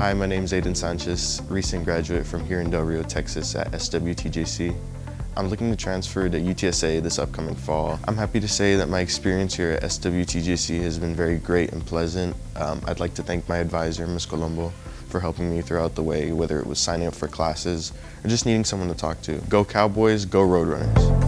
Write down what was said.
Hi, my name is Aidan, recent graduate from here in Del Rio, Texas at SWTJC. I'm looking to transfer to UTSA this upcoming fall. I'm happy to say that my experience here at SWTJC has been very great and pleasant. I'd like to thank my advisor, Ms. Colombo, for helping me throughout the way, whether it was signing up for classes or just needing someone to talk to. Go Cowboys, go Roadrunners.